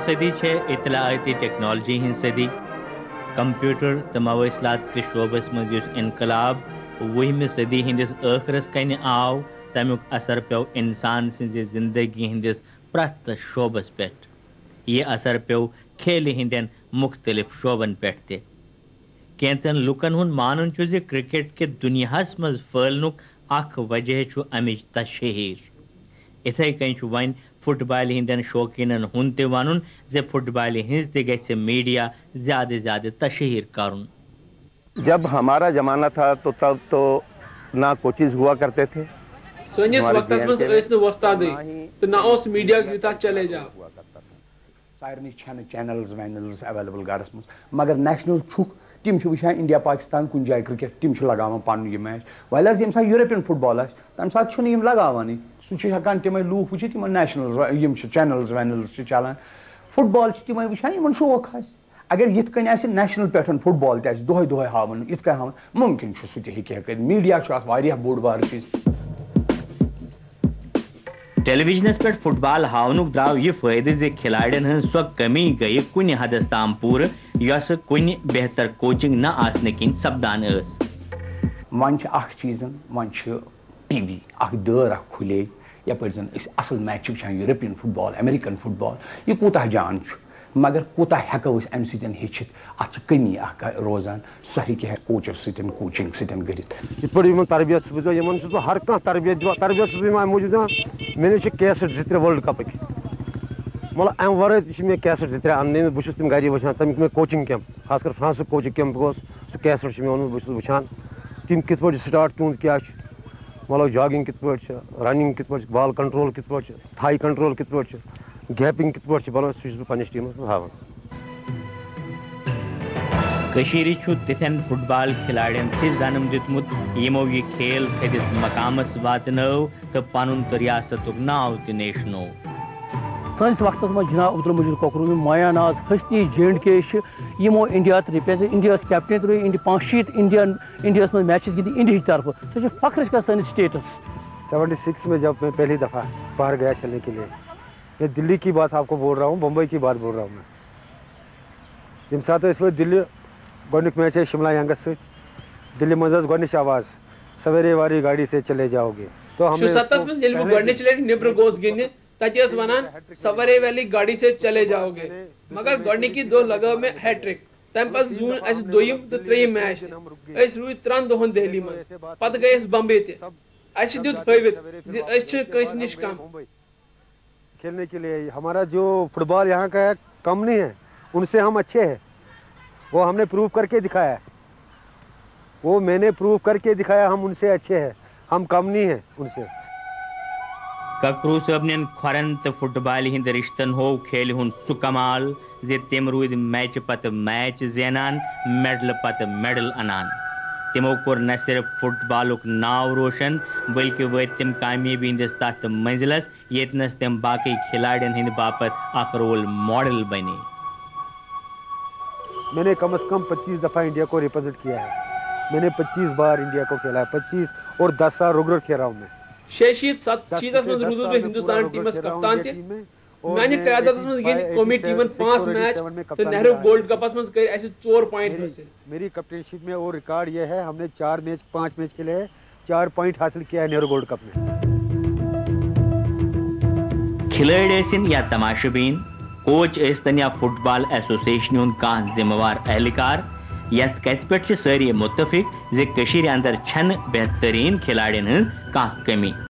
صدی اطلاعاتی ٹیکنالوجی ہن صدی کمپیوٹر تو مواصلات کے شعبس مز انقلاب 20 صدی ہندس آخرس کن آو تمیک اثر پیو انسان سز زندگی ہندس پرت شعبس پہ یہ اثر پیو کھیل ہندین مختلف شعبن پہ کینچن لکن ہند مان کرکٹ کے دنیا مز پھلنک اخ وجہ امچ تشہیر اتھے کن ون فٹ بال ہندین شوقینن ہند ون فٹ بال ہز تہ میڈیا زیادہ زیادہ تشہیر کرن. جب ہمارا زمانہ تھا تو تب تو نہ کوچز ہوا کرتے تھے سنس وقت مز وستاد تو نہ میڈیا یوتھا چلے جا سارے چینلز وینلز اویلیبل گھرس مز مگر نیشنل چھک تم وچان انڈیا پاکستان کن جائے کرکٹ تم لگاوان پن یہ میچ ویل یمہ سات یورپین فٹ بال آس تمہ سات لگاوان سہ ہکان تمے لوک وچھت نیشنل چینلز وینلز چلان فٹ بال تمے وچان شوق آس اگر یت کن آسہ نیشنل پہ فٹ بال تہ دہے دہے ہاون یت کن ہاون ممکن سہ تہ ہیکہ میڈیا بوڑ بار چیز. ٹیلی ویژنس پہ فٹ بال ہاونک درو یہ فائدہ زِ کھلاڑین ہن سو کمی گئی کن حدس تام پور یس کن بہتر کوچنگ نہ آسنے کن سپدان اس. ون چیزن ون ٹی وی اخ دور اخ کھلے یپر زن اصل میچ وچان European football American football یہ کوتاہ جان مگر کوتاہ ہیکو ام سن ہیچت ات کمی اخ روزان سہ ہیکہ کوچس سن کوچنگ سن کرت یت پہ تربیت بہت ہر کھانا تربیت تربیت امہ موجود دان مے نش کیسٹ 2-3 ورلڈ کپک مطلب امہ ورائے تہ کیسٹ 2-3 ان بہت تم گھر وچان تمیک میں کوچنگ کیمپ خاص کر فرانسک کوچنگ کیمپ گوس سہ کیسٹ میں اونمت بہت وچان تم کت پہ سٹارٹ تہد کیا مطلب جاگنگ کت پہ رننگ کت پہ بال کنٹرول کت پہ تھائی کنٹرول کت پہ گیپنگ کت پہ بنان سہ پنس ٹیمس ہاوان. کشیر تتھن فٹ بال کھلاڑین تہ جنم دتمت یمو یہ کھیل تھدس مقامس واتنو تو پن تو ریاست ناو تہ نیشنو. سنس وقت مز جناب عبدالمجید ککروی مایا ناز ہستی J&K یمو انڈیا ریپریزنٹ انڈیا کیپٹن تہ 65 انڈیا مز میچز گندی انڈیا طرف سہ فخر کا سن سٹیٹس. 76 میں جب میں پہلی دفعہ باہر گیا کھیلنے کے لیے میں دلی کی بات آپ کو بول رہا ہوں بمبئی کی بات بول رہا ہوں میں یم سات اس پہ دلی گۄڈنیُک میچ ہے شملہ ینگس ست دلی مز گۄڈنِچ آواز سویرے والی گاڑی سے چلے جاؤ گے تو ہم نے 67 میں ییٚلہِ بہٕ گۄڈنِچ لٹہِ نیبر گوس گِنٛدنہِ تتہِ ٲس ونان سویرے والی گاڑی سے چلے جاؤ گے مگر گۄڈنِکی دۄہ لگٲو مےٚ ہیٹرک تمہِ پتہٕ زیوٗن اسہِ دوٚیِم تہٕ ترٛیٚیِم میچ أسۍ روٗدۍ 3 دۄہن دہلی منٛز پتہٕ گٔے أسۍ بمبے تہِ اسہِ دیُت ہٲوِتھ زِ أسۍ چھِ کٲنٛسہِ نِش کم. کھیلنے کے لیے ہمارا جو فٹ بال یہاں کا ہے کم نہیں ہے ان سے ہم اچھے ہیں وہ ہم نے پروو کر کے دکھایا ہے وہ میں نے پروو کر کے دکھایا ہم ان سے اچھے ہیں ہم کم نہیں ہیں ان سے. ککرو صبن کھورن تو فٹ بال ہند رشتن ہو کھیل ہند سہ کمال زِ تم رود میچ پتہ میچ زینان میڈل پتہ میڈل انان. تمو کور نہ صرف فٹ بالک ناو روشن بلکہ وت تم کامیابی ہندس تت منزلس یتنس تم باقی کھلاڑین ہند باپت اخ رول ماڈل بنے. میں نے کم از کم 25 دفعہ انڈیا کو ریپرزینٹ کیا ہے میں نے 25 بار انڈیا کو کھیلا ہے 25 اور 10 سال ریگولر کھیلا ہوں میں. 67 مز روزس بہ ہندوستان ٹیمس کپتان تہ میانہ قیادت مز گند قومی ٹیمن 5 میچ تو نہرو گولڈ کپس مز کر اس 4 پوائنٹ حاصل. میری کپٹین شپ میں اور ریکارڈ یہ ہے ہم نے 5 میچ کھیلے ہیں 4 پوائنٹ حاصل کیا ہے نہرو گولڈ کپ میں. کھلاڑی ٲسِن یا تماشہ بین کوچ ٲسۍتن یا فٹ بال ایسوسیشن ہُنٛد کانٛہہ ذمہٕ وار اہلکار یتھ کتھ پٮ۪ٹھ چھِ سٲری متفق زِ کٔشیٖرِ انٛدر چھنہٕ بہتریٖن کھلاڑین ہٕنٛز کانٛہہ کمی.